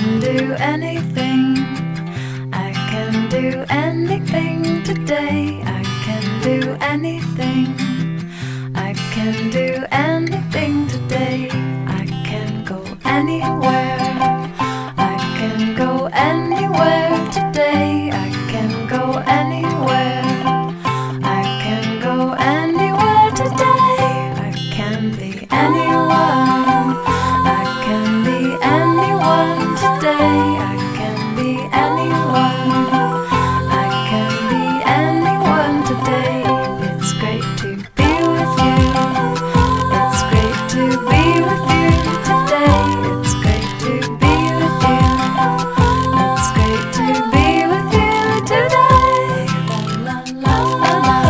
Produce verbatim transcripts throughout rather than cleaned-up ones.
can do anything. I can do anything today. I can do anything. I can do anything today. I can go anywhere. I can go anywhere today. I can go anywhere. I can go anywhere today. I can be anyone. I can be anyone today. I can be anyone. I can be anyone today. It's great to be with you. It's great to be with you today. It's great to be with you. It's great to be with you today. La la la la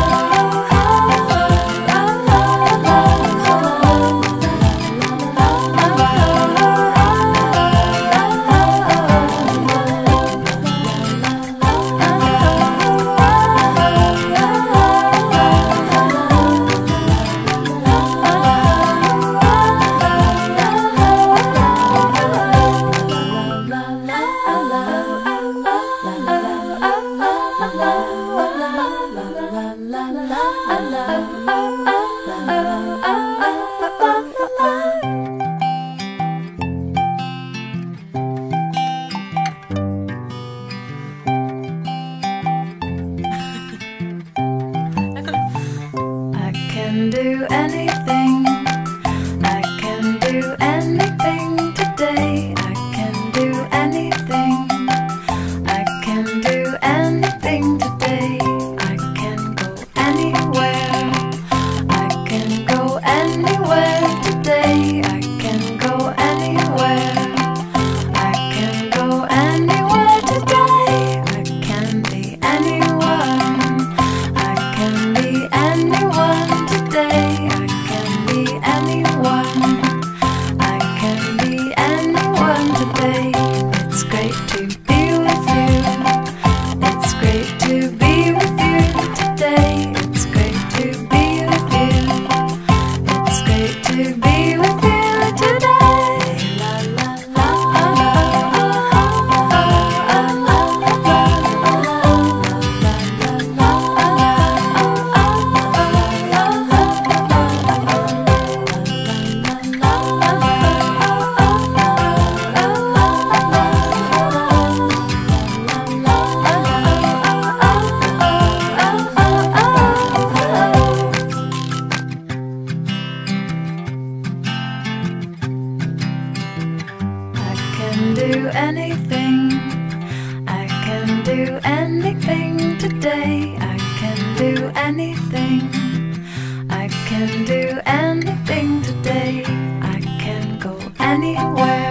I can do anything. I can do anything today. I can do anything. I can do anything today. I can go anywhere. I can go anywhere today. I can go anywhere. I can go anywhere today. I can be anyone. I can be anyone today. I can be anyone. I can be anyone today. It's great to be with you. It's great to be with you today. It's great to be with you. It's great to be with you today. La la la I can do anything. I can do anything today. I can do anything. I can do anything today. I can go anywhere.